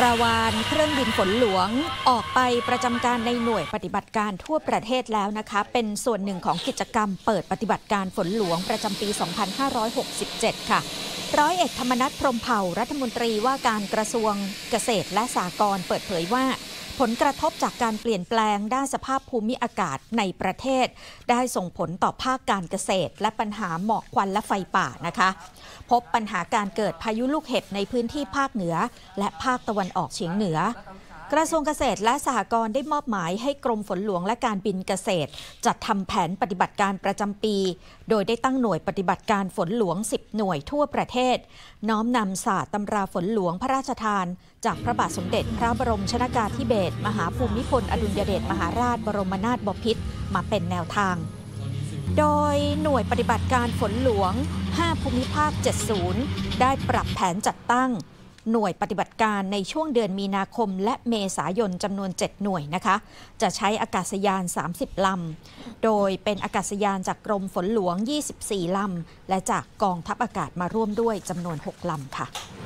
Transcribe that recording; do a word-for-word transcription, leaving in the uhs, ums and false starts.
ราวานเครื่องบินฝนหลวงออกไปประจำการในหน่วยปฏิบัติการทั่วประเทศแล้วนะคะเป็นส่วนหนึ่งของกิจกรรมเปิดปฏิบัติการฝนหลวงประจำปี สองพันห้าร้อยหกสิบเจ็ด ค่ะร้อยเอกธรรมนัส พรหมเผ่ารัฐมนตรีว่าการกระทรวงเกษตรและสหกรณ์เปิดเผยว่าผลกระทบจากการเปลี่ยนแปลงด้านสภาพภูมิอากาศในประเทศได้ส่งผลต่อภาคการเกษตรและปัญหาหมอกควันและไฟป่านะคะพบปัญหาการเกิดพายุลูกเห็บในพื้นที่ภาคเหนือและภาคตะวันออกเฉียงเหนือกระทรวงเกษตรและสหกรณ์ได้มอบหมายให้กรมฝนหลวงและการบินเกษตรจัดทำแผนปฏิบัติการประจำปีโดยได้ตั้งหน่วยปฏิบัติการฝนหลวงสิบหน่วยทั่วประเทศน้อมนำศาสตร์ตำราฝนหลวงพระราชทานจากพระบาทสมเด็จพระบรมชนกาธิเบศรมหาภูมิพลอดุลยเดชมหาราชบรมนาถบพิตรมาเป็นแนวทางโดยหน่วยปฏิบัติการฝนหลวงห้าภูมิภาคเจ็ดสิบได้ปรับแผนจัดตั้งหน่วยปฏิบัติการในช่วงเดือนมีนาคมและเมษายนจำนวนเจ็ดหน่วยนะคะจะใช้อากาศยานสามสิบลำโดยเป็นอากาศยานจากกรมฝนหลวงยี่สิบสี่ลำและจากกองทัพอากาศมาร่วมด้วยจำนวนหกลำค่ะ